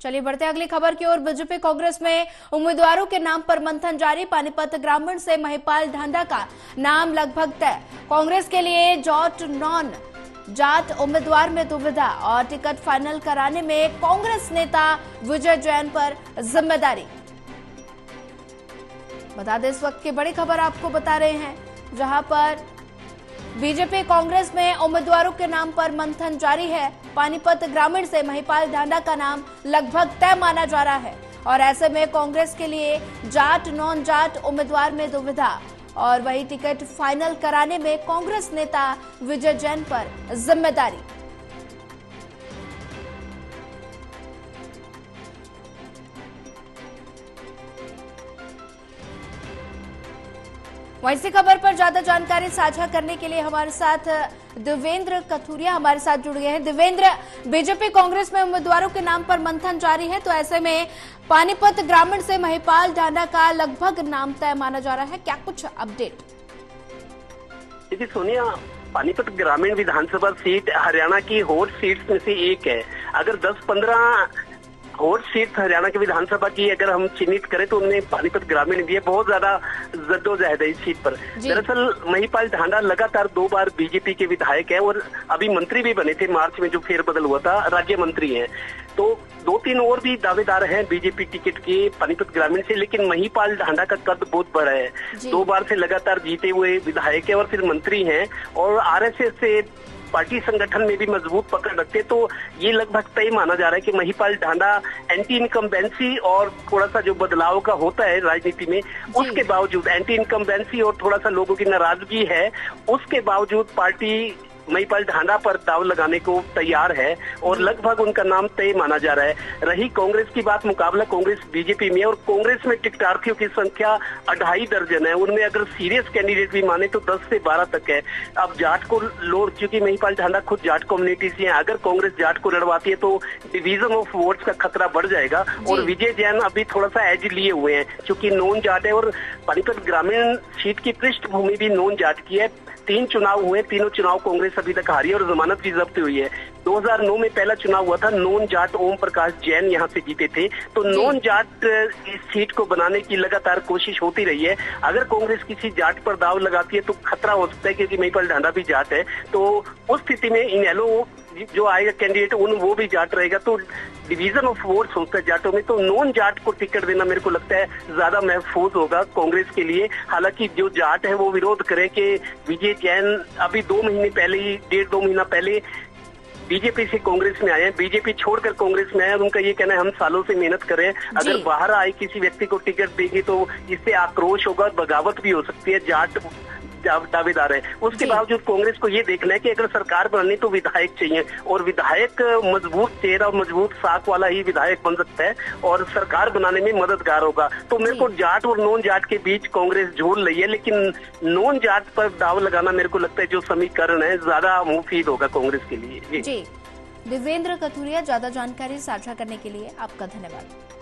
चलिए बढ़ते अगली खबर की ओर। बीजेपी कांग्रेस में उम्मीदवारों के नाम पर मंथन जारी। पानीपत ग्रामीण से महिपाल ढांडा का नाम लगभग तय। कांग्रेस के लिए जाट नॉन जाट उम्मीदवार में दुविधा और टिकट फाइनल कराने में कांग्रेस नेता विजय जैन पर जिम्मेदारी। बता दें, इस वक्त की बड़ी खबर आपको बता रहे हैं, जहां पर बीजेपी कांग्रेस में उम्मीदवारों के नाम पर मंथन जारी है। पानीपत ग्रामीण से महिपाल ढांडा का नाम लगभग तय माना जा रहा है और ऐसे में कांग्रेस के लिए जाट नॉन जाट उम्मीदवार में दुविधा और वही टिकट फाइनल कराने में कांग्रेस नेता विजय जैन पर जिम्मेदारी। वहीं इसी खबर पर ज्यादा जानकारी साझा करने के लिए हमारे साथ देवेंद्र कथुरिया हमारे साथ जुड़ गए हैं। देवेंद्र, बीजेपी कांग्रेस में उम्मीदवारों के नाम पर मंथन जारी है, तो ऐसे में पानीपत ग्रामीण से महिपाल ढांडा का लगभग नाम तय माना जा रहा है, क्या कुछ अपडेट? देखिए सोनिया, पानीपत ग्रामीण विधानसभा सीट हरियाणा की हॉट सीट्स में से एक है। अगर 10-15 हॉट सीट हरियाणा की विधानसभा की अगर हम चिन्हित करें तो उनमें पानीपत ग्रामीण भी है। बहुत ज्यादा जद्दोजहद है इस सीट पर। दरअसल महिपाल ढांडा लगातार 2 बार बीजेपी के विधायक है और अभी मंत्री भी बने थे। मार्च में जो फेरबदल हुआ था, राज्य मंत्री हैं। तो 2-3 और भी दावेदार हैं बीजेपी टिकट के पानीपत ग्रामीण से, लेकिन महिपाल ढांडा का कद बहुत बड़ा है। 2 बार से लगातार जीते हुए विधायक है और फिर मंत्री हैं और आरएसएस से पार्टी संगठन में भी मजबूत पकड़ रखते, तो ये लगभग तय माना जा रहा है कि महिपाल ढांडा एंटी इनकम्बेंसी और थोड़ा सा जो बदलाव का होता है राजनीति में, उसके बावजूद एंटी इनकम्बेंसी और थोड़ा सा लोगों की नाराजगी है, उसके बावजूद पार्टी महिपाल ढांडा पर दाव लगाने को तैयार है और लगभग उनका नाम तय माना जा रहा है। रही कांग्रेस की बात, मुकाबला कांग्रेस बीजेपी में, और कांग्रेस में टिकटार्थियों की संख्या 2.5 दर्जन है। उनमें अगर सीरियस कैंडिडेट भी माने तो 10 से 12 तक है। अब जाट को लोड, चूंकि महिपाल ढांडा खुद जाट कम्युनिटी से है, अगर कांग्रेस जाट को लड़वाती है तो डिवीजन ऑफ वोट्स का खतरा बढ़ जाएगा। और विजय जैन अभी थोड़ा सा एज लिए हुए हैं, चूंकि नॉन जाट है और पानीपत ग्रामीण सीट की पृष्ठभूमि भी नॉन जाट की है। 3 चुनाव हुए, तीनों चुनाव कांग्रेस अभी तक हारी और जमानत भी जब्त हुई है। 2009 में पहला चुनाव हुआ था, नॉन जाट ओम प्रकाश जैन यहाँ से जीते थे। तो नॉन जाट इस सीट को बनाने की लगातार कोशिश होती रही है। अगर कांग्रेस किसी जाट पर दाव लगाती है तो खतरा हो सकता है, क्योंकि महिपाल ढांडा भी जाट है। तो उस स्थिति में इनेलो जो आएगा कैंडिडेट वो भी जाट रहेगा, तो डिवीजन ऑफ वोट्स होता है जाटों में। तो नॉन जाट को टिकट देना मेरे को लगता है ज्यादा महफूज होगा कांग्रेस के लिए। हालांकि जो जाट है वो विरोध करें कि विजय जैन अभी 2 महीने पहले ही, 1.5-2 महीना पहले बीजेपी से कांग्रेस में आए हैं, बीजेपी छोड़कर कांग्रेस में आए हैं। उनका ये कहना है हम सालों से मेहनत करें, अगर बाहर आए किसी व्यक्ति को टिकट देंगे तो इससे आक्रोश होगा, बगावत भी हो सकती है। जाट दावेदार है। उसके बावजूद कांग्रेस को ये देखना है कि अगर सरकार बननी तो विधायक चाहिए, और विधायक मजबूत चेहरा और मजबूत साख वाला ही विधायक बन सकता है और सरकार बनाने में मददगार होगा। तो मेरे को जाट और नॉन जाट के बीच कांग्रेस झोल रही है, लेकिन नॉन जाट पर दाव लगाना मेरे को लगता है जो समीकरण है ज्यादा मुफीद होगा कांग्रेस के लिए। जी देवेंद्र कथुरिया, ज्यादा जानकारी साझा करने के लिए आपका धन्यवाद।